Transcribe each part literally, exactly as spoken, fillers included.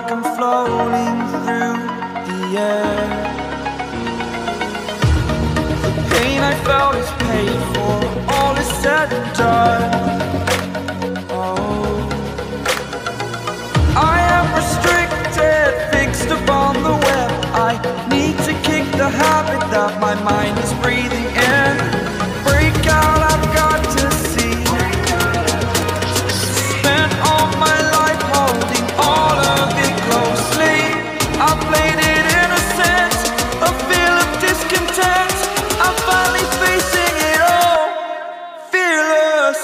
like I'm floating through the air. The pain I felt is paid for, all is said and done. Oh, I am restricted, fixed upon the web. I need to kick the habit that my mind is breathing in. Break out, I've got to see. Spent all my life holding all of it closely. I played it innocent, a feel of discontent. I'm finally facing it all, fearless.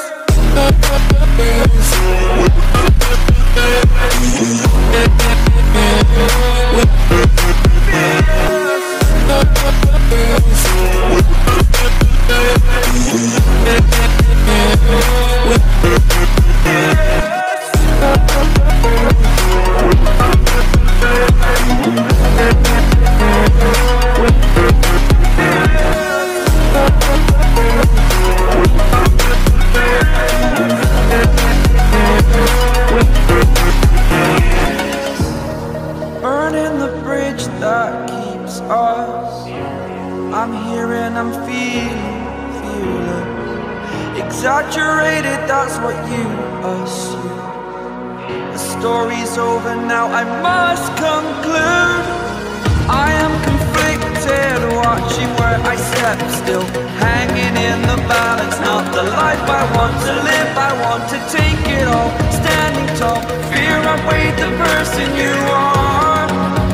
Burning the bridge that keeps us. I'm here and I'm feeling fearless. Exaggerated, that's what you assume. The story's over now, I must conclude. I am conflicted, watching where I step still, hanging in the balance. Not the life I want to live, I want to take it all. Standing tall, fear I weighed the person you are.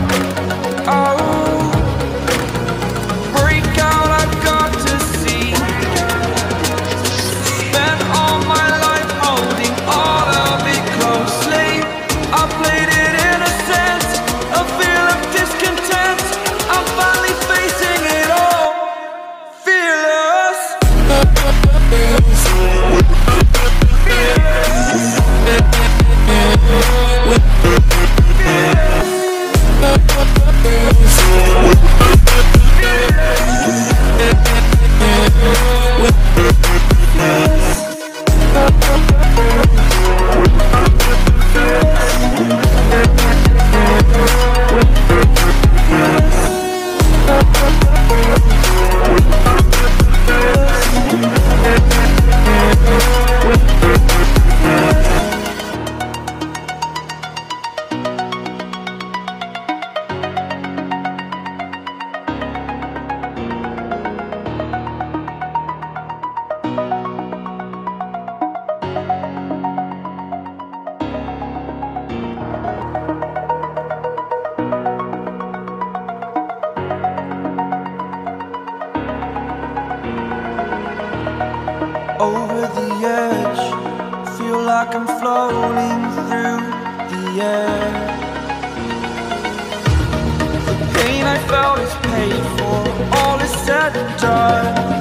Oh, break out, I've got to see. Spent all my life holding all of it closely. I played it innocent, a feel of discontent. I'm finally facing it all, fearless. Over the edge, feel like I'm floating through the air. The pain I felt is paid for, all is said and done.